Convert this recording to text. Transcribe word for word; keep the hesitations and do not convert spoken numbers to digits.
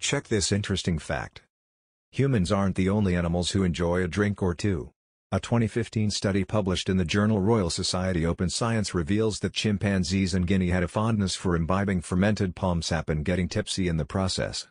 Check this interesting fact. Humans aren't the only animals who enjoy a drink or two. A twenty fifteen study published in the journal Royal Society Open Science reveals that chimpanzees and guinea had a fondness for imbibing fermented palm sap and getting tipsy in the process.